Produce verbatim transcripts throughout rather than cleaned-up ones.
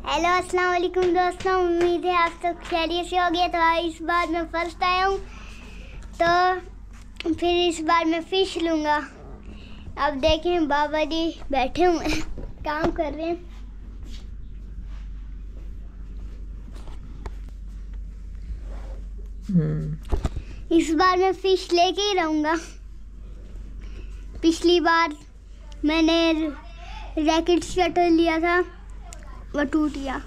Hello अस्सलाम वालेकुम दोस्तों, उम्मीद है आप सब खैरियत से हो गए। तो इस बार मैं फर्स्ट आया हूँ तो फिर इस बार मैं फ़िश लूँगा। अब देखें बाबा जी बैठे हुए काम कर रहे हैं। इस बार मैं फ़िश लेके ही रहूँगा। पिछली बार मैंने रैकेट शटल लिया था, वो टूट गया।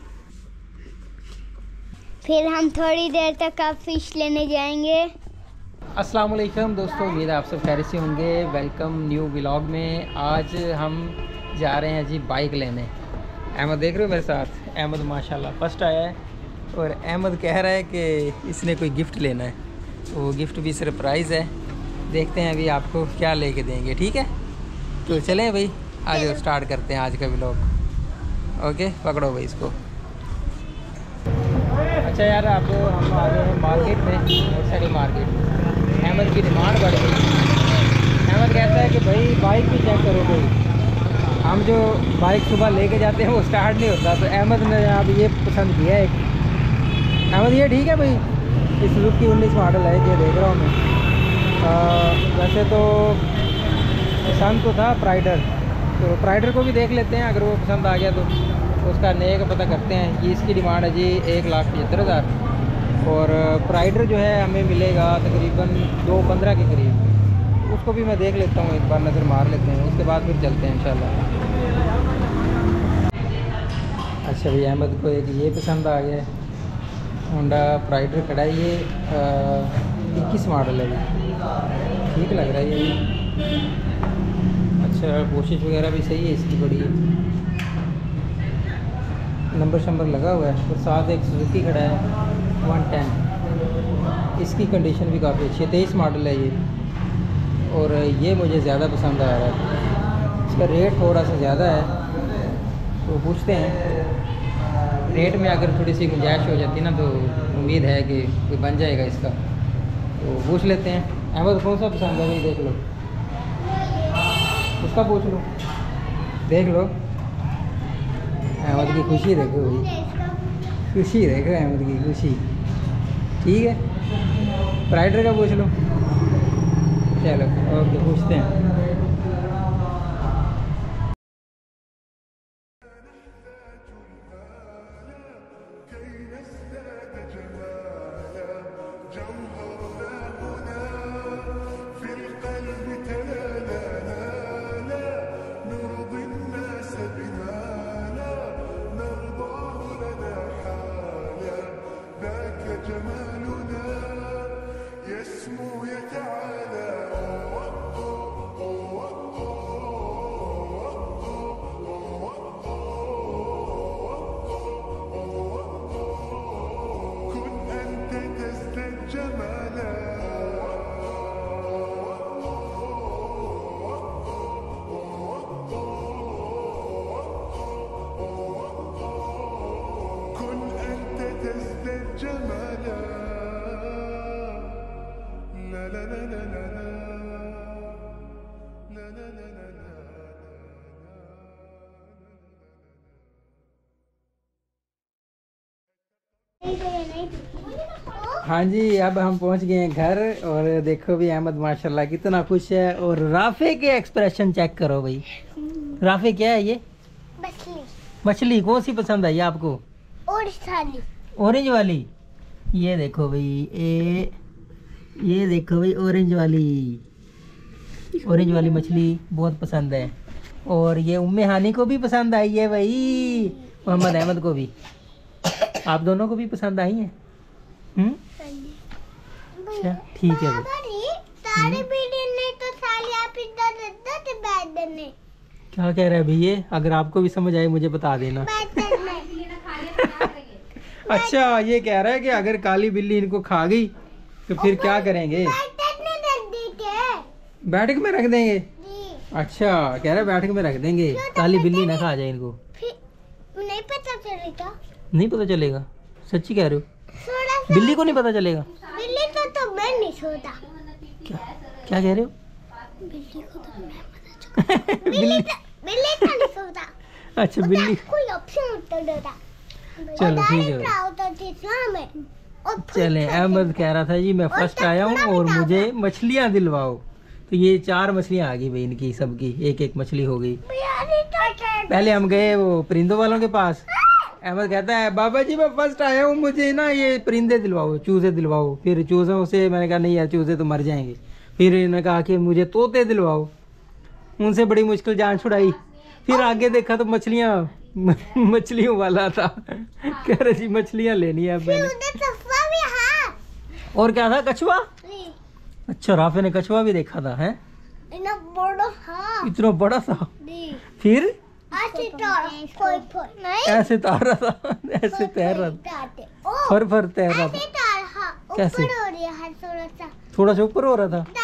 फिर हम थोड़ी देर तक अब फ़िश लेने जाएंगे। अस्सलाम वालेकुम दोस्तों, उम्मीद है आप सब खैरियत से होंगे। वेलकम न्यू व्लॉग में। आज हम जा रहे हैं जी बाइक लेने। अहमद देख रहे हो मेरे साथ। अहमद माशाल्लाह फर्स्ट आया है और अहमद कह रहा है कि इसने कोई गिफ्ट लेना है, तो वो गिफ्ट भी सरप्राइज़ है। देखते हैं अभी आपको क्या लेके देंगे। ठीक है, तो चलें भाई, आज स्टार्ट करते हैं आज का व्लॉग। ओके, पकड़ो भाई इसको। अच्छा यार, अब हम आ गए हैं मार्केट में, नर्सरी मार्केट। अहमद की डिमांड बढ़ गई। अहमद कहता है कि भाई बाइक भी चेक करो कोई। हम जो बाइक सुबह लेके जाते हैं वो स्टार्ट नहीं होता, तो अहमद ने अब ये पसंद किया है। अहमद ये ठीक है भाई, इस सुजुकी उन्नीस मॉडल है, ये देख रहा हूँ मैं। वैसे तो पसंद तो था प्राइडर, तो प्राइडर को भी देख लेते हैं, अगर वो पसंद आ गया तो उसका नए का पता करते हैं। ये इसकी डिमांड है जी एक लाख पचहत्तर हज़ार और प्राइडर जो है हमें मिलेगा तकरीबन दो पंद्रह के करीब। उसको भी मैं देख लेता हूँ, एक बार नज़र मार लेते हैं, उसके बाद फिर चलते हैं इंशाल्लाह। अच्छा भाई, अहमद को एक ये पसंद आ गया है, होंडा प्राइडर खड़ा है। ये इक्कीस मॉडल है, ठीक लग रहा है ये। अच्छा, कोशिश वगैरह भी सही है इसकी, बड़ी है, नंबर शंबर लगा हुआ है। और साथ एक सुजुकी खड़ा है वन टेन, इसकी कंडीशन भी काफ़ी अच्छी है, तेईस मॉडल है ये। और ये मुझे ज़्यादा पसंद आ रहा है, इसका रेट थोड़ा सा ज़्यादा है, तो पूछते हैं रेट में अगर थोड़ी सी गुंजाइश हो जाती ना तो उम्मीद है कि कोई बन जाएगा इसका, तो पूछ लेते हैं। अहमद कौन सा पसंद है भाई, देख लो, उसका पूछ लो, देख लो। अहमद की खुशी देखो भाई, खुशी देखो अहमद की खुशी। ठीक है, प्राइडर का पूछ लो। चलो ओके, पूछते हैं। हाँ जी, अब हम पहुंच गए हैं घर और देखो भी अहमद माशाल्लाह कितना खुश है। और राफे के एक्सप्रेशन चेक करो भाई। राफे क्या है ये? मछली। मछली कौन सी पसंद आई आपको? ऑरेंज वाली। ऑरेंज वाली, ये देखो भाई, ए ये देखो भाई, ऑरेंज वाली, ऑरेंज वाली मछली बहुत पसंद है। और ये उम्मे हानी को भी पसंद आई है भाई, मोहम्मद अहमद को भी। आप दोनों को भी पसंद आई है? हम्म, अच्छा ठीक है भाई। क्या कह रहे हैं भैया? अगर आपको भी समझ आए मुझे बता देना। अच्छा, ये कह रहा है कि अगर काली बिल्ली इनको खा गई तो फिर क्या करेंगे? बैठक में रख देंगे। अच्छा, कह रहा है बैठक में रख देंगे, काली बिल्ली ना खा जाए इनको। नहीं पता चलेगा। नहीं पता चलेगा? सच्ची कह रहे हो? बिल्ली को नहीं पता चलेगा? बिल्ली को तो मैं नहीं सोता। क्या क्या कह रहे हो? बिल्ली को तो मैं पता चलेगा। बिल्ली तो बिल्ली तो नहीं सोता। अच्छा, बिल्ली कोई ऑप्शन उत्तर देता। चलो ठीक है। चले, अहमद कह रहा था जी मैं फर्स्ट आया हूँ और मुझे मछलियाँ दिलवाओ। तो ये चार मछलियाँ आ गई भाई इनकी, सबकी एक एक मछली हो गई। पहले हम गए वो परिंदों वालों के पास। अहमद कहता है बाबा जी मैं फर्स्ट आया हूँ, मुझे ना ये परिंदे दिलवाओ, चूजे दिलवाओ। फिर चूजों से मैंने कहा नहीं यार चूजे तो मर जाएंगे। फिर इन्होंने कहा कि मुझे तोते दिलवाओ, उनसे बड़ी मुश्किल जान छुड़ाई। फिर आगे देखा तो मछलियाँ मछलियों वाला था, कह रहे जी मछलियाँ लेनी है मैंने। और क्या था, कछुआ? अच्छा राफे ने कछुआ भी देखा था, है इतना बड़ा था। फिर ऐसे तैर रहा था, ऐसे तैर रहा था, फर फर तैर रहा था। कैसे? थोड़ा सा ऊपर हो रहा था।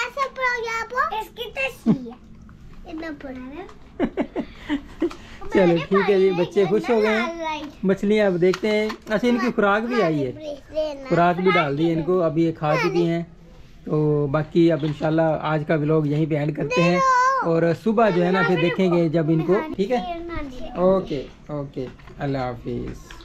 चलो ठीक है जी, बच्चे खुश हो गए हैं। मछलियाँ अब देखते हैं। अच्छा इनकी खुराक भी आई है, खुराक भी डाल दी है इनको, अभी ये खा चुकी हैं। तो बाकी अब इंशाल्लाह आज का व्लॉग यहीं पे एंड करते हैं और सुबह जो है ना फिर देखेंगे जब इनको। ठीक है, ओके ओके, अल्लाह हाफिज़।